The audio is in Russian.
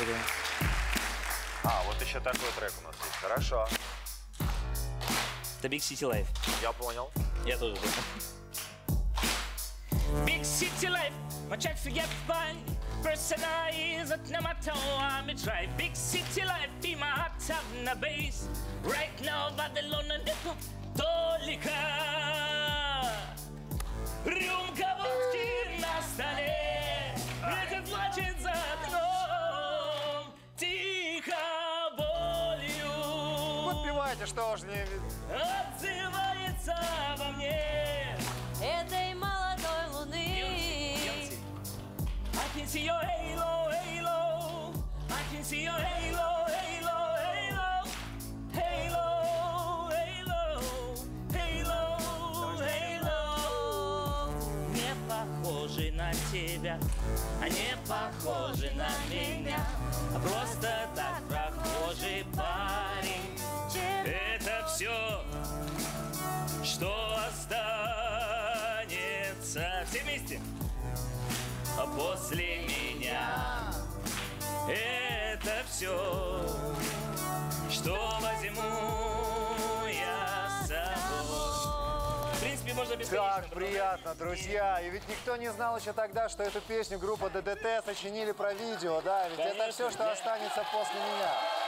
такое. А, вот еще такой трек у нас есть. Хорошо. Это Big City Life. Я понял. Я тоже понял. Big City Life, my check forget fine. Personalize at Namato, I'm a drive. Big City Life, be my hot tub na base. Right now, Babylon and the только рюмка водки на столе. Ветер плачет за окном, тихо болью. Подпевайте, что ж не... Отзывается во мне Этой молодой луны. I can see your halo, halo. I can see your halo, halo, halo. Halo, halo, halo, halo. Не похожи на тебя, а не похожи на меня. А просто так прохожий парень. Это все, что останется. Все вместе. А после меня это все, что возьму я с собой. В принципе, можно бесконечно. Так приятно, друзья. И ведь никто не знал еще тогда, что эту песню группа ДДТ сочинили про видео, да? Ведь Конечно, это все, что да. останется после меня.